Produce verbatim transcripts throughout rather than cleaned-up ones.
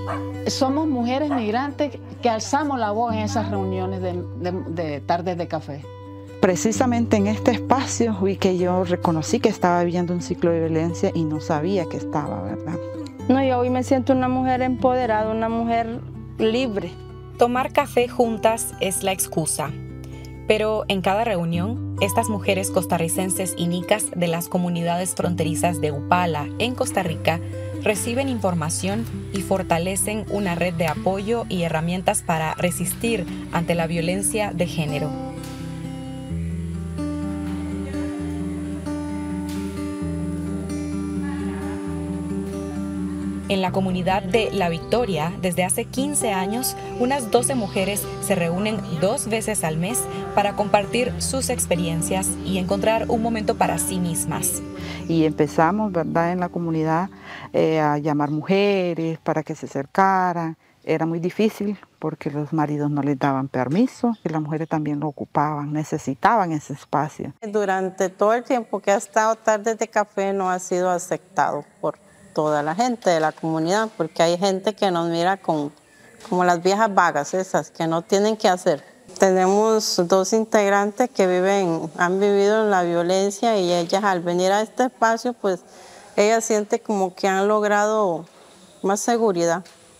Somos mujeres migrantes que alzamos la voz en esas reuniones de, de, de tardes de café. Precisamente en este espacio vi que yo reconocí que estaba viviendo un ciclo de violencia y no sabía que estaba, ¿verdad? No, yo hoy me siento una mujer empoderada, una mujer libre. Tomar café juntas es la excusa. Pero en cada reunión, estas mujeres costarricenses y nicas de las comunidades fronterizas de Upala, en Costa Rica, reciben información y fortalecen una red de apoyo y herramientas para resistir ante la violencia de género. En la comunidad de La Victoria, desde hace quince años, unas doce mujeres se reúnen dos veces al mes para compartir sus experiencias y encontrar un momento para sí mismas. Y empezamos, ¿verdad?, en la comunidad eh, a llamar mujeres para que se acercaran. Era muy difícil porque los maridos no les daban permiso y las mujeres también lo ocupaban, necesitaban ese espacio. Durante todo el tiempo que ha estado Tardes de Café no ha sido aceptado por toda la gente de la comunidad, porque hay gente que nos mira con, como las viejas vagas esas, que no tienen que hacer. Tenemos dos integrantes que viven, han vivido en la violencia y ellas al venir a este espacio, pues ellas sienten como que han logrado más seguridad.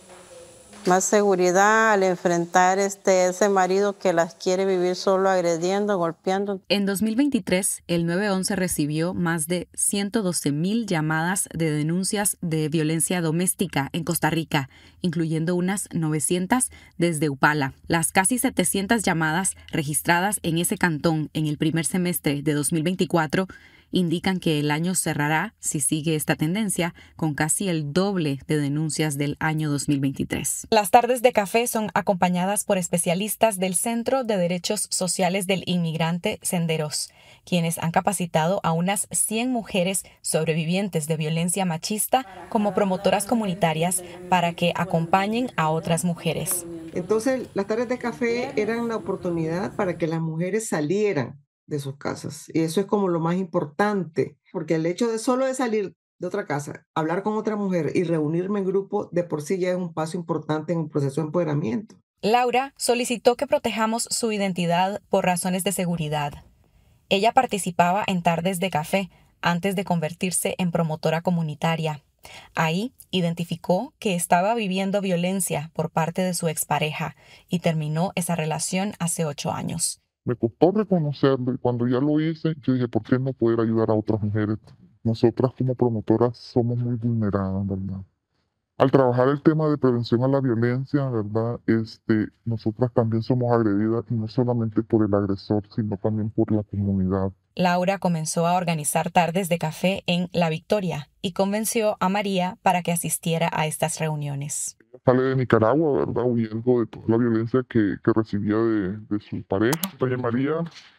Más seguridad al enfrentar este, ese marido que las quiere vivir solo agrediendo, golpeando. En dos mil veintitrés, el nueve once recibió más de ciento doce mil llamadas de denuncias de violencia doméstica en Costa Rica, incluyendo unas novecientas desde Upala. Las casi setecientas llamadas registradas en ese cantón en el primer semestre de dos mil veinticuatro indican que el año cerrará, si sigue esta tendencia, con casi el doble de denuncias del año dos mil veintitrés. Las tardes de café son acompañadas por especialistas del Centro de Derechos Sociales del Inmigrante Senderos, quienes han capacitado a unas cien mujeres sobrevivientes de violencia machista como promotoras comunitarias para que acompañen a otras mujeres. Entonces, las tardes de café eran la oportunidad para que las mujeres salieran de sus casas. Y eso es como lo más importante, porque el hecho de solo de salir de otra casa, hablar con otra mujer y reunirme en grupo, de por sí ya es un paso importante en el proceso de empoderamiento. Laura solicitó que protejamos su identidad por razones de seguridad. Ella participaba en tardes de café antes de convertirse en promotora comunitaria. Ahí identificó que estaba viviendo violencia por parte de su expareja y terminó esa relación hace ocho años. Me costó reconocerlo y cuando ya lo hice, yo dije, ¿por qué no poder ayudar a otras mujeres? Nosotras como promotoras somos muy vulneradas, ¿verdad? Al trabajar el tema de prevención a la violencia, ¿verdad? Este, nosotras también somos agredidas y no solamente por el agresor, sino también por la comunidad. Laura comenzó a organizar tardes de café en La Victoria y convenció a María para que asistiera a estas reuniones. Sale de Nicaragua, ¿verdad? Huyendo de toda la violencia que, que recibía de, de su pareja. Doña María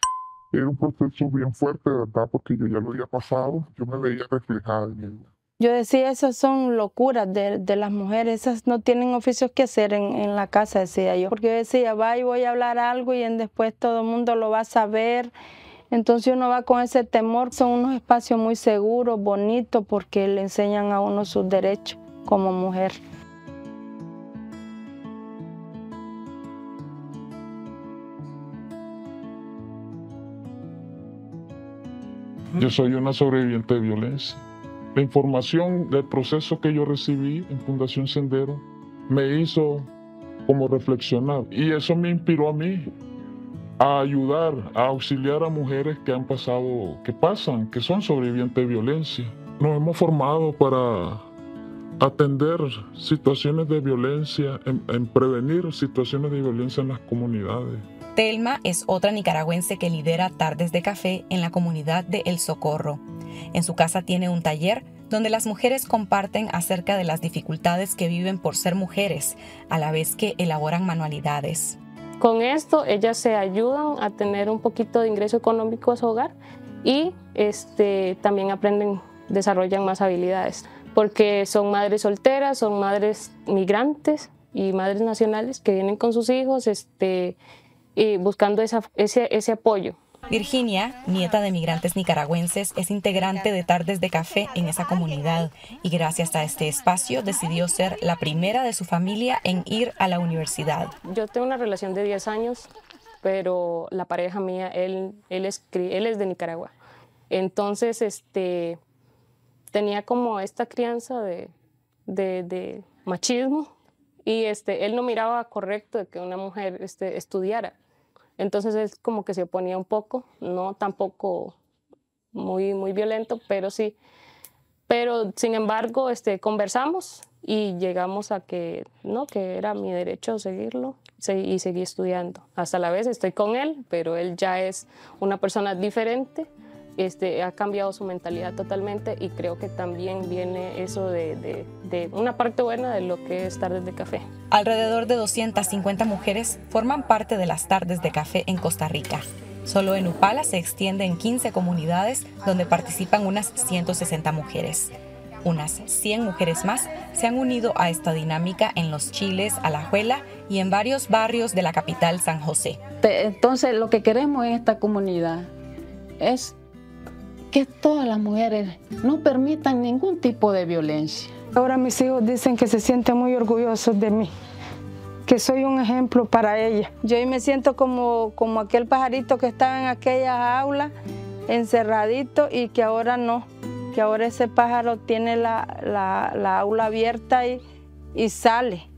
era un proceso bien fuerte, ¿verdad? Porque yo ya lo había pasado, yo me veía reflejada en ella. Yo decía, esas son locuras de, de las mujeres, esas no tienen oficios que hacer en, en la casa, decía yo. Porque yo decía, va y voy a hablar algo y en después todo el mundo lo va a saber. Entonces uno va con ese temor. Son unos espacios muy seguros, bonitos, porque le enseñan a uno sus derechos como mujer. Yo soy una sobreviviente de violencia. La información del proceso que yo recibí en Fundación Sendero me hizo como reflexionar y eso me inspiró a mí a ayudar, a auxiliar a mujeres que han pasado, que pasan, que son sobrevivientes de violencia. Nos hemos formado para atender situaciones de violencia, en, en prevenir situaciones de violencia en las comunidades. Telma es otra nicaragüense que lidera tardes de café en la comunidad de El Socorro. En su casa tiene un taller donde las mujeres comparten acerca de las dificultades que viven por ser mujeres, a la vez que elaboran manualidades. Con esto ellas se ayudan a tener un poquito de ingreso económico a su hogar y este, también aprenden, desarrollan más habilidades, porque son madres solteras, son madres migrantes y madres nacionales que vienen con sus hijos, este, y buscando esa, ese, ese apoyo, Virginia, nieta de migrantes nicaragüenses, es integrante de Tardes de Café en esa comunidad y gracias a este espacio decidió ser la primera de su familia en ir a la universidad. Yo tengo una relación de diez años, pero la pareja mía, él, él, es, él es de Nicaragua. Entonces, este, tenía como esta crianza de, de, de machismo y este, él no miraba correcto de que una mujer este, estudiara. Entonces él como que se oponía un poco, no tampoco muy, muy violento, pero sí. Pero sin embargo este, conversamos y llegamos a que, no, que era mi derecho seguirlo y seguir estudiando. Hasta la vez estoy con él, pero él ya es una persona diferente. Este, ha cambiado su mentalidad totalmente y creo que también viene eso de, de, de una parte buena de lo que es Tardes de Café. Alrededor de doscientas cincuenta mujeres forman parte de las Tardes de Café en Costa Rica. Solo en Upala se extiende en quince comunidades donde participan unas ciento sesenta mujeres. Unas cien mujeres más se han unido a esta dinámica en Los Chiles, Alajuela y en varios barrios de la capital San José. Entonces lo que queremos en esta comunidad es que todas las mujeres no permitan ningún tipo de violencia. Ahora mis hijos dicen que se sienten muy orgullosos de mí, que soy un ejemplo para ellas. Yo hoy me siento como, como aquel pajarito que estaba en aquella aula, encerradito, y que ahora no, que ahora ese pájaro tiene la, la, la aula abierta y, y sale.